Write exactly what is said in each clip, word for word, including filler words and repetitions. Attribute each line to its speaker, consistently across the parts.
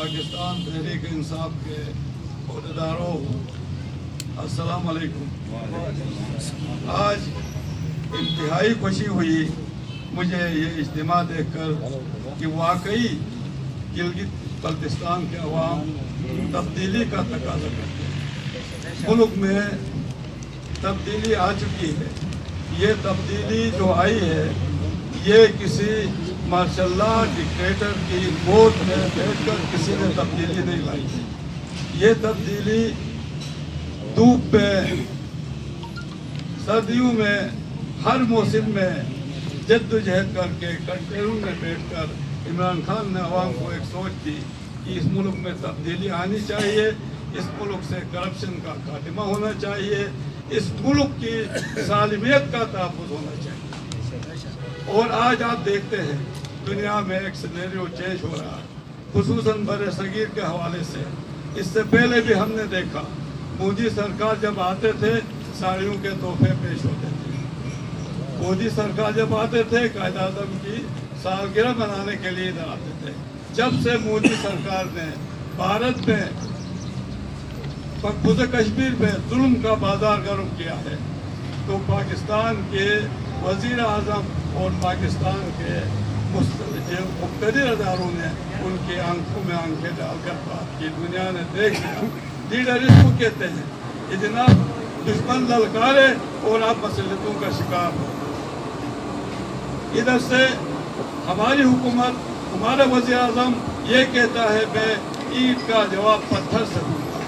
Speaker 1: پاکستان تحریک انصاف کے عہدیداروں، السلام علیکم۔ آج انتہائی خوشی ہوئی مجھے یہ اجتماع دیکھ کر کہ واقعی گلگت بلتستان کے عوام تبدیلی کا تقاضا کرتے ہیں۔ ملک میں تبدیلی آ چکی ہے۔ یہ تبدیلی جو آئی ہے یہ کسی ماشاء اللہ ڈکٹیٹر کی گود میں بیٹھ کر کسی نے تبدیلی نہیں لائی ہے۔ یہ تبدیلی دھوپ پہ، سردیوں میں، ہر موسم میں جد و جہد کر کے کنٹینروں میں بیٹھ کر عمران خان نے عوام کو ایک سوچ دی کہ اس ملک میں تبدیلی آنی چاہیے، اس ملک سے کرپشن کا خاتمہ ہونا چاہیے، اس ملک کی سالمیت کا تحفظ ہونا چاہیے۔ اور آج آپ دیکھتے ہیں دنیا میں ایک سینیریو چینج ہو رہا ہے، خصوصاً بر صغیر کے حوالے سے۔ اس سے پہلے بھی ہم نے دیکھا مودی سرکار جب آتے تھے ساڑیوں کے تحفے پیش ہوتے تھے۔ مودی سرکار جب آتے تھے قائد اعظم کی سالگرہ منانے کے لیے ادھر آتے تھے۔ جب سے مودی سرکار نے بھارت میں مقبوضہ کشمیر میں ظلم کا بازار گرم کیا ہے تو پاکستان کے وزیر اعظم اور پاکستان کے مقتدر اداروں نے ان کی آنکھوں میں آنکھیں ڈال کر بات کی۔ دنیا نے دیکھ لیا۔ لیڈر اس کو کہتے ہیں کہ جناب دشمن للکارے اور آپ مسلطوں کا شکار ہو۔ ادھر سے ہماری حکومت، ہمارا وزیر اعظم یہ کہتا ہے میں اینٹ کا جواب پتھر سے دوں گا۔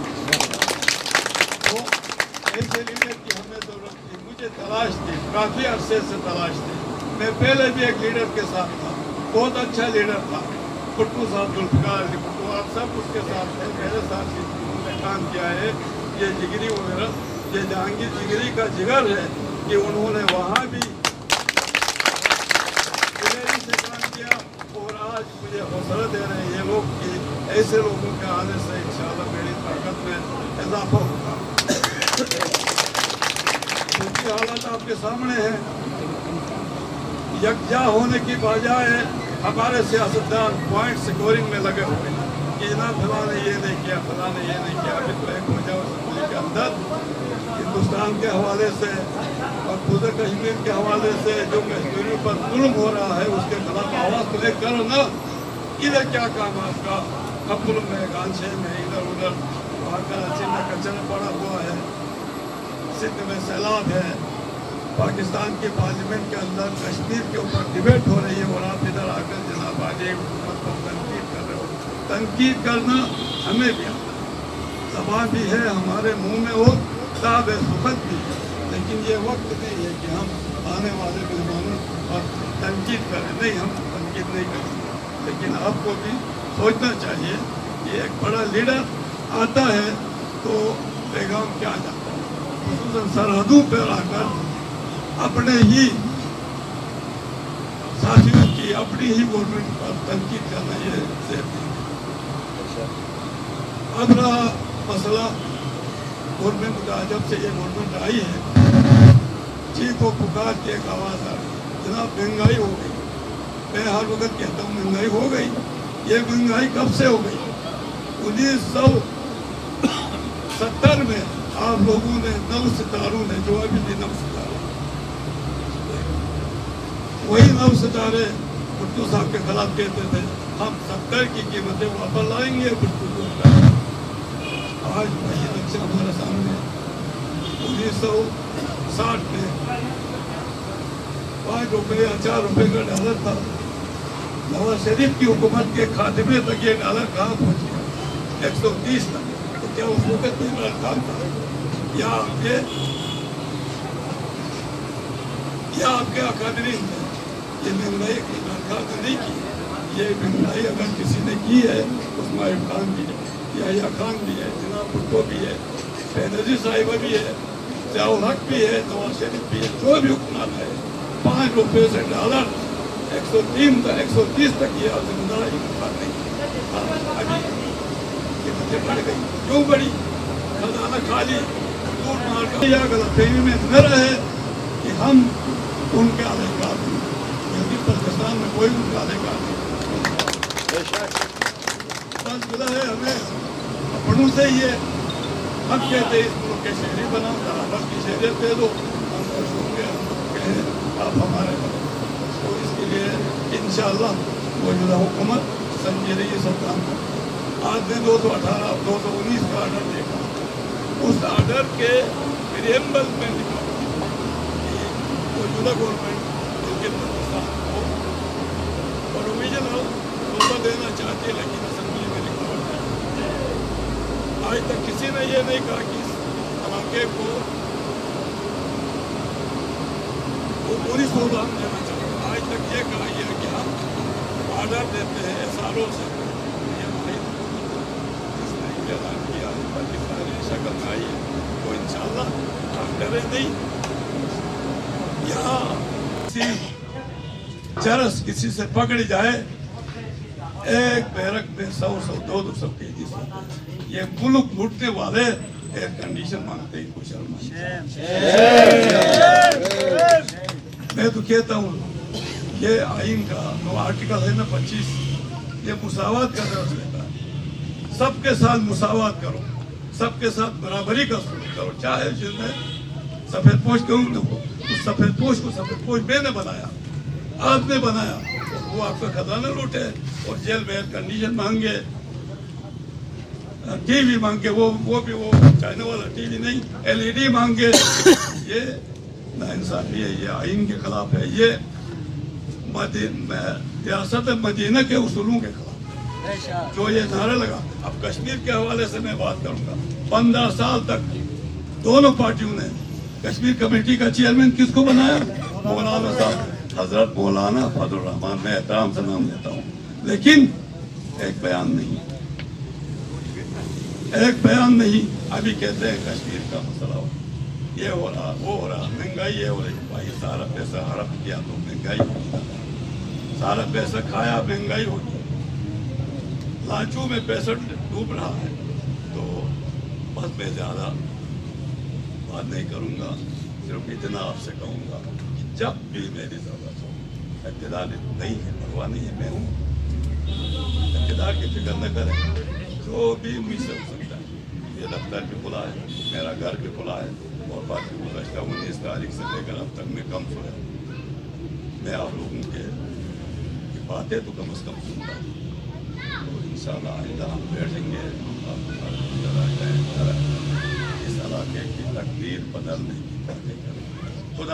Speaker 1: تو ایسے لیڈر کی ہمیں ضرورت تھی، مجھے تلاش تھی، کافی عرصے سے تلاش تھی۔ میں پہلے بھی ایک لیڈر کے ساتھ تھا، بہت اچھا لیڈر تھا، بھٹو صاحب، ذوالفقار علی بھٹو، آپ سب اس کے ساتھ تھے، میرے ساتھ بھی انہوں نے کام کیا ہے۔ یہ جگری وغیرہ، یہ جہانگیر جگری کا جگر ہے کہ انہوں نے وہاں بھی سے کام کیا اور آج مجھے حوصلہ دے رہے ہیں یہ لوگ کہ ایسے لوگوں کے آنے سے انشاءاللہ میری طاقت میں اضافہ ہوگا۔ کیونکہ حالات آپ کے سامنے ہیں، یکجا ہونے کی بجائے ہمارے سیاستدان پوائنٹ سکورنگ میں لگے ہوئے ہیں کہ جناب فلاں نے یہ نہیں کیا، فلاں نے یہ نہیں کیا۔ ابھی تو ایک وجہ اسمبلی کے اندر ہندوستان کے حوالے سے اور مقبوضہ کشمیر کے حوالے سے جو کشمیریوں پر ظلم ہو رہا ہے اس کے خلاف آواز تو لے کرو نا۔ ادھر کیا کام آپ کا؟ کپل میں، گانچے میں، ادھر ادھر، وہاں کراچی میں کچرا پڑا ہوا ہے، سندھ میں سیلاب ہے، پاکستان کی پارلیمنٹ کے اندر کشمیر کے اوپر ڈیبیٹ ہو رہی ہے اور آپ ادھر آ کر جناب آج ایک حکومت کو تنقید کر رہے ہو۔ تنقید کرنا ہمیں بھی زبان بھی ہے ہمارے منہ میں اور کتاب ہے، سخت بھی ہے، لیکن یہ وقت نہیں ہے کہ ہم آنے والے مہمانوں پر تنقید کریں۔ نہیں، ہم تنقید نہیں کریں، لیکن آپ کو بھی سوچنا چاہیے کہ ایک بڑا لیڈر آتا ہے تو پیغام کیا جاتا ہے، خصوصاً سرحدوں پر آ کر اپنے ہی ساتھیوں کی، اپنی ہی گورنمنٹ پر تنقید کرنا یہ صحیح نہیں۔ اب رہا مسئلہ گورنمنٹ کا، جب سے یہ گورنمنٹ آئی ہے چیخ و پکار کی ایک آواز آ رہی ہے، جناب مہنگائی ہو گئی۔ میں ہر وقت کہتا ہوں مہنگائی ہو گئی۔ یہ مہنگائی کب سے ہو گئی؟ انیس سو ستر میں آپ لوگوں نے، نو ستاروں نے، جو ابھی بھی نو ستارے، وہی نو ستارے بھٹو صاحب کے خلاف کہتے تھے ہم ستر کی قیمتیں واپس لائیں گے۔ بھٹو کو آج وہی نقشہ ہمارے سامنے انیس سو ساٹھ میں پانچ روپے یا چار روپے کا ڈالر تھا۔ نواز شریف کی حکومت کے خاتمے تک یہ ڈالر کہاں پہنچ گیا؟ ایک سو تیس تک۔ تو کیا اس وقت میں عمران خان تھا یا آپ کے یا آپ کے اکادرین تھے؟ یہ مہنگائی عمران خان نے نہیں کی۔ یہ مہنگائی اگر کسی نے کی ہے عثمان خان بھی ہے، یحییٰ خان بھی ہے، جناب بھٹو بھی ہے، بینظیر صاحبہ بھی ہے، ضیاء الحق بھی ہے، نواز شریف بھی ہے، جو بھی حکمران ہے، پانچ روپے سے ڈالر ایک سو تین تک ایک سو تیس تک یہ زمیندار حکمران نہیں۔ ابھی قیمتیں بڑھ گئی، کیوں بڑھی؟ خزانہ خالی، دور مار کر یا غلط فہمی میں نہ رہے کہ ہم ان کے اہلکار ہیں، کیونکہ پاکستان میں کوئی ان کا اہلکار نہیں۔ शुदा है हमें अपनों से ही है। हम कहते हैं इस मुल्क के शहरी बनाओ, बराबर की शहरियत दे दो, हम खुश होंगे, हम कहें आप हमारे बनो। तो इसके लिए इंशाअल्लाह मौजूदा हुकूमत समझ रही है सब काम को। आज ने दो सौ अठारह दो सौ उन्नीस का आर्डर देखा, उस आर्डर के प्रियम्बल में लिखा कि मौजूदा गवर्नमेंट मुल्क पाकिस्तान को प्रोविजनल तोहफा देना चाहती है, लेकिन असेंबली में लिखा होता है। आज तक किसी ने ये नहीं कहा कि इस इलाके को वो पूरी सहूलत देना चाहिए। आज तक ये कहा गया कि हम आर्डर देते हैं सालों से, ऐलान किया पाकिस्तानी शक्ल में आई है, तो इंशाअल्लाह हम डरे नहीं। यहाँ किसी चरस किसी से पकड़ी जाए, एक बैरक में सौ सौ दो दो सौ कैदी से, ये मुल्क लूटने वाले एयर कंडीशन मांगते हैं कुछ। मैं तो कहता हूँ ये आइन का जो आर्टिकल है ना पच्चीस, ये मुसावात का दर्ज लेता है। सबके साथ मुसावात करो, सबके साथ बराबरी का सलूक करो। चाहे जिसने सफेद पोश क्यों न हो, उस सफेद पोश को सफेद पोश मैंने बनाया, आपने बनाया, वो आपका खजाना लूटे और जेल में एयर कंडीशन मांगे, टीवी मांगे, वो वो भी वो चाइना वाला टीवी नहीं, एलईडी मांगे। ये नाइंसाफी है, ये आइन के खिलाफ है, ये रियासत मदीना के उसूलों के खिलाफ जो ये नारा लगा। अब कश्मीर के हवाले से मैं बात करूंगा। पंद्रह साल तक दोनों पार्टियों ने कश्मीर कमेटी का चेयरमैन किसको बनाया? मौलाना साहब, हजरत मौलाना फजल रहमान, मैं एहतराम से नाम लेता हूँ, लेकिन एक बयान नहीं, एक बयान नहीं। अभी कहते हैं कश्मीर का मसला हो, ये हो रहा, वो हो रहा, महंगाई ये हो रही। भाई सारा पैसा हड़प किया तो महंगाई होगी, सारा पैसा खाया महंगाई होगी, लाचू में पैसा डूब रहा है। तो बस मैं ज्यादा बात नहीं करूंगा, सिर्फ इतना आपसे कहूंगा कि जब भी मेरी जरूरत हो, इक़्तिदार नहीं है, परवाह नहीं है, मैं हूँ, इक़्तिदार की फिक्र न करें, जो भी मुझसे हो सकता है। ये दफ्तर भी खुला है, मेरा घर भी खुला है, और बाकी गुज़श्ता उन्नीस तारीख से लेकर अब तक मैं कम सोया, मैं आप लोगों के बातें तो कम अज़ कम सुनता हूँ। तो इंशाअल्लाह आइंदा हम बैठेंगे, इस इलाके की तकदीर बदलने की बातें करेंगे। खुदा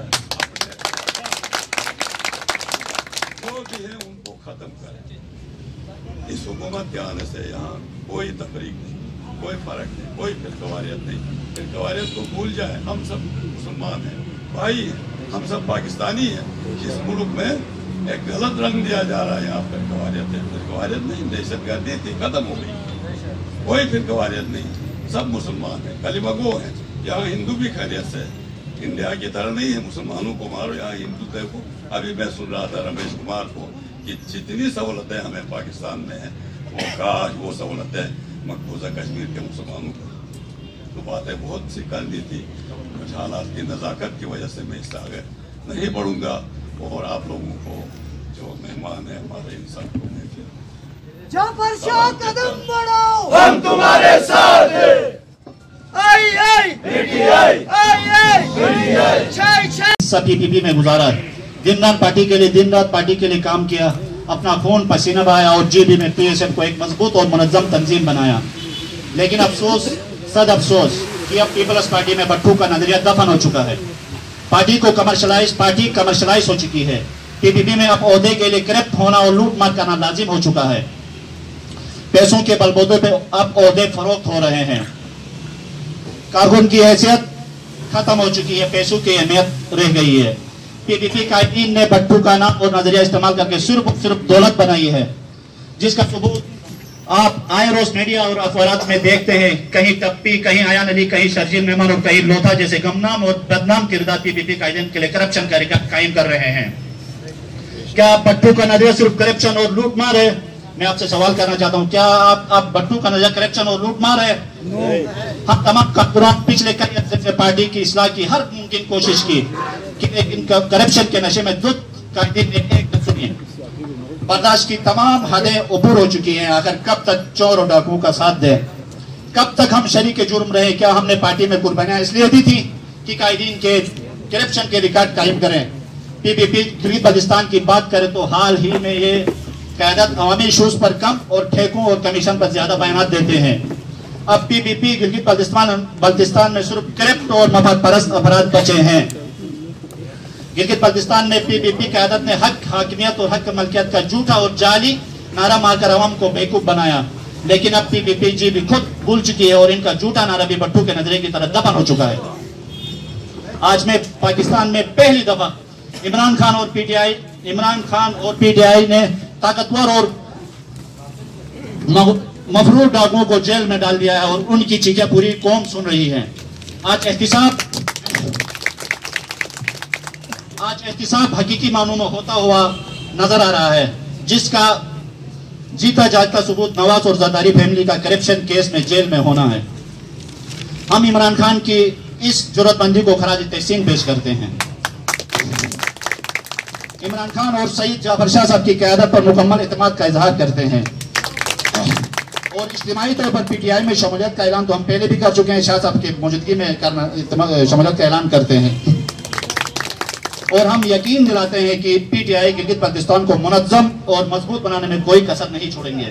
Speaker 1: जो भी है उनको ख़त्म करें। इस हुकूमत के आने से यहाँ कोई तफरीक नहीं, कोई फ़र्क नहीं, कोई फिरकवारियत नहीं। फिरकवारियत को भूल जाए, हम सब मुसलमान हैं, भाई हैं, हम सब पाकिस्तानी हैं। इस मुल्क में एक गलत रंग दिया जा रहा है, यहाँ फिरकवारियत है, फिरकवारियत नहीं, दहशतगर्दी थी, खत्म हो गई, कोई फिरकवारियत नहीं, सब मुसलमान हैं, कलिमा गो हैं। यहाँ हिंदू भी खैरियत से, इंडिया की तरह नहीं है मुसलमानों को मारो, यहाँ हिंदू देखो। अभी मैं सुन रहा था रमेश कुमार को कि जितनी सहूलतें हमें पाकिस्तान में हैं, वो काश वो सहूलतें मकबूजा कश्मीर के मुसलमानों को। तो बातें बहुत सी कर दी थी, कुछ हालात की नज़ाकत की वजह से मैं इससे आगे नहीं बढ़ूंगा। और आप लोगों को जो मेहमान है हमारे इंसान को मैं
Speaker 2: कदम बढ़ो, हम तुम्हारे साथ हैं। आई आई आई आई
Speaker 3: सब पीपीपी में गुजारा, दिन रात पार्टी के लिए दिन रात पार्टी के लिए काम किया, अपना खून पसीना बहाया और जीबी में पीएसएफ को एक मजबूत और मुनज़्ज़म तंजीम बनाया। लेकिन अफसोस, सद अफसोस कि अब पीपल्स पार्टी में भट्टू का नजरिया दफन हो चुका है। पार्टी को कमर्शलाइज पार्टी कमर्शलाइज हो चुकी है। पीपीपी में अब ओहदे के लिए करप्ट होना और लूट मार करना लाजिम हो चुका है। पैसों के बलबूते पे अब ओहदे फरोख्त हो रहे हैं। कारकुन की हैसियत खत्म हो चुकी है, पैसों की अहमियत रह गई है। पीपीपी कायदीन ने भट्टू का नाम और नजरिया इस्तेमाल करके सिर्फ सिर्फ दौलत बनाई है, जिसका सबूत आप आए रोज मीडिया और अखबारात में देखते हैं। कहीं टप्पी, कहीं आयान अली, कहीं शर्जील मेमन और कहीं लोथा जैसे गमनाम और बदनाम किरदार पीपीपी कायदीन के लिए करप्शन का रिकॉर्ड कायम कर रहे हैं। क्या भट्टू का नजरिया सिर्फ करप्शन और लूट मार है? मैं आपसे सवाल करना चाहता हूं, क्या आप आप भट्टू का नजरिया करप्शन और लूट मार है? हम तमाम कारकुनान पिछले कई अर्से से पार्टी की इस्लाह की हर मुमकिन कोशिश की कि लेकिन करप्शन के नशे में दुध कायदीन ने एक सुनिए बर्दाश्त की तमाम हदें ऊपर हो चुकी हैं। आखिर कब तक चोर और डाकुओं का साथ दें, कब तक हम शरीक जुर्म रहे। क्या हमने पार्टी में कुर्बानियां इसलिए दी थी कि कायदीन के करप्शन के रिकॉर्ड कायम करें। पीपीपी गिलगित बल्तिस्तान की बात करें तो हाल ही में ये क़यादत अवामी इशूज़ पर कम और ठेकों और कमीशन पर ज्यादा बयान देते हैं। अब पीपीपी गिलगित बल्तिस्तान बल्तिस्तान में सिर्फ करप्ट और मफाद परस्त अफराद बचे हैं। गिलगित बल्तिस्तान में पीपीपी क़यादत ने हक, हाकिमियत और हक मलकियत का झूठा और जाली नारा मारकर अवाम को बेवकूफ बनाया। लेकिन अब पीपीपी जी भी खुद भूल चुकी है और इनका झूठा नारा भी भट्टू के नजरिए की तरह दफन हो चुका है। आज में पाकिस्तान में पहली दफा इमरान खान और पीटीआई इमरान खान और पीटीआई ने ताकतवर और मफरूर डाकुओं को जेल में डाल दिया है और उनकी चीखें पूरी कौम सुन रही है। आज एहतिसाब आज एहतिसाब हकीकी मानों में होता हुआ नजर आ रहा है, जिसका जीता जागता सबूत नवाज और जरदारी फैमिली का करप्शन केस में जेल में होना है। हम इमरान खान की इस जरूरतमंदी को खराज तहसीन पेश करते हैं। इमरान खान और सईद जाफर शाह साहब की क़यादत पर मुकम्मल एतमाद का इजहार करते हैं और इज्तिमाई तौर पर पीटीआई में शमूलियत का ऐलान तो हम पहले भी कर चुके हैं। शाह साहब की मौजूदगी में करना शमूलियत का ऐलान करते हैं और हम यकीन दिलाते हैं कि पीटीआई गिलगित बल्तिस्तान को मुनज़्ज़म और मजबूत बनाने में कोई कसर नहीं छोड़ेंगे।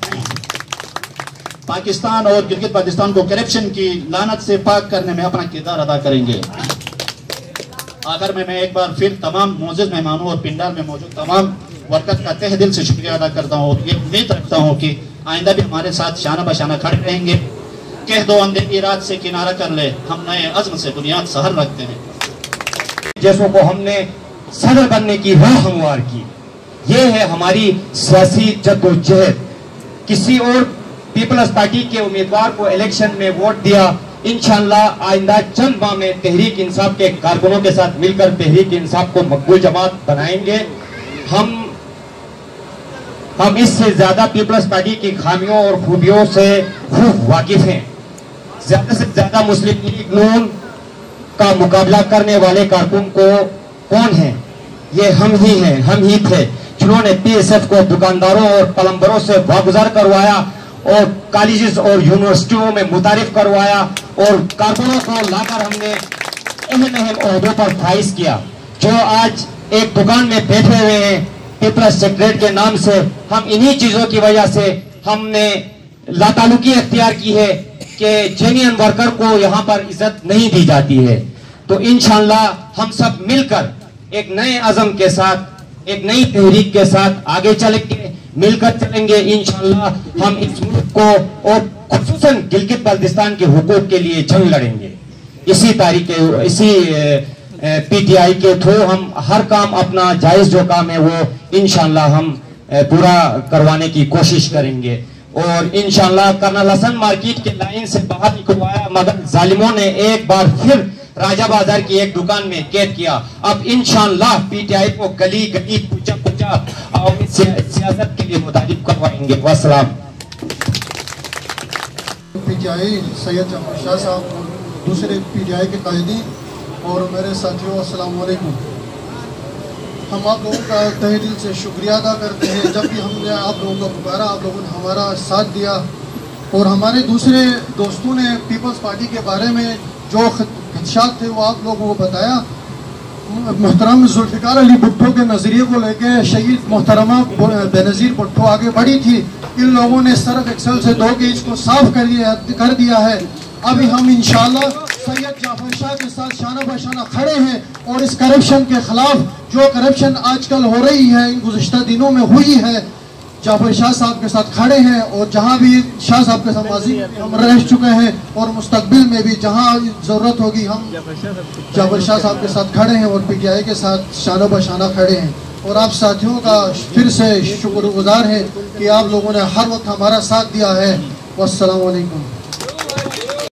Speaker 3: पाकिस्तान और गिलगित बल्तिस्तान को करप्शन की लानत से पाक करने में अपना किरदार अदा करेंगे। आखिर में मैं एक बार फिर तमाम मोअज़्ज़िज़ मेहमानों और पिंडाल में मौजूद तमाम वर्कर का तहे दिल से शुक्रिया अदा करता हूँ। ये उम्मीद रखता हूँ कि आइंदा भी हमारे साथ शाना बशाना खड़े रहेंगे। कह दो अंधेरी रात से किनारा कर ले, हम नए अज़्म से बुनियाद सहर रखते हैं।
Speaker 4: जैसों को हमने सदर बनने की राह हमवार की, ये है हमारी सियासी जद्दोजहद। किसी और पीपल्स पार्टी के उम्मीदवार को इलेक्शन में वोट दिया, इंशाअल्लाह आइंदा चंद माह में तहरीक इंसाफ के कारकुनों के साथ मिलकर तहरीक इंसाफ को मकबूल जमात बनाएंगे। हम हम इससे ज्यादा पीपल्स पार्टी की खामियों और खूबियों से खूब वाकिफ हैं। ज्यादा से ज्यादा मुस्लिम लीग नून का मुकाबला करने वाले कारकुन को कौन है? ये हम ही हैं, हम ही थे जिन्होंने पीएसएफ को दुकानदारों और प्लम्बरों से वागुजार करवाया और कॉलेजेस और यूनिवर्सिटियों में मुतारिफ करवाया और कारकुनों को लाकर हमने अहम अहम ओहदों पर फाइज किया। जो आज एक दुकान में बैठे हुए हैं पीपल्स सेक्रेटरी के नाम से, हम इन्हीं चीजों की वजह से हमने लातालुकी अख्तियार की है कि जेन्युइन वर्कर को यहाँ पर इज्जत नहीं दी जाती है। तो इंशाअल्लाह हम सब मिलकर एक नए अज़म के साथ, एक नई तहरीक के साथ आगे चलेंगे, मिलकर चलेंगे। इंशाअल्लाह हम इस मुल्क को और खुसूसन गिलगित बल्तिस्तान के हुकूक के लिए जंग लड़ेंगे। इसी तारीख इसी पीटीआई के थ्रू हम हर काम अपना जायज जो काम है वो इंशाअल्लाह हम पूरा करवाने की कोशिश करेंगे। और इंशाअल्लाह कर्नल हसन मार्केट के लाइन से बाहर निकलवाया, मगर जालिमों ने एक बार फिर राजा बाजार की एक दुकान में कैद किया। अब इंशाअल्लाह पीटीआई को गली गली पूछा पूछा अवामी सियासत के लिए मुतारिफ करवाएंगे। वस्सलाम।
Speaker 5: पीटीआई सैयद जाफर शाह साहब और दूसरे पीटीआई के कायदी और मेरे साथियों अस्सलाम वालेकुम। हम आप लोगों का तहे दिल से शुक्रिया अदा करते हैं। जब भी हमने आप लोगों को पुकारा, आप लोगों ने हमारा साथ दिया और हमारे दूसरे दोस्तों ने पीपल्स पार्टी के बारे में जो खदशात थे वो आप लोगों को बताया। मोहतरम जुल्फ़िकार अली भुट्टो के नज़रिए को लेके शहीद मोहतरमा बेनज़ीर भुट्टो आगे बढ़ी थी। इन लोगों ने सर्फ एक्सेल से धो के इसको साफ कर दिया कर दिया है। अभी हम इंशाअल्लाह सैयद जाफर शाह के साथ शाना बशाना खड़े हैं और इस करप्शन के खिलाफ, जो करप्शन आजकल हो रही है, इन गुज़िश्ता दिनों में हुई है, जाफर शाह साहब के साथ खड़े हैं। और जहाँ भी शाह साहब के साथ माजी हम रह चुके हैं और मुस्तकबिल में भी जहाँ ज़रूरत होगी हम जाफर शाह साहब के साथ खड़े हैं और पीटीआई के साथ शाना बशाना खड़े हैं। और आप साथियों का फिर से शुक्रगुजार है कि आप लोगों ने हर वक्त हमारा साथ दिया है। वस्सलाम वालेकुम।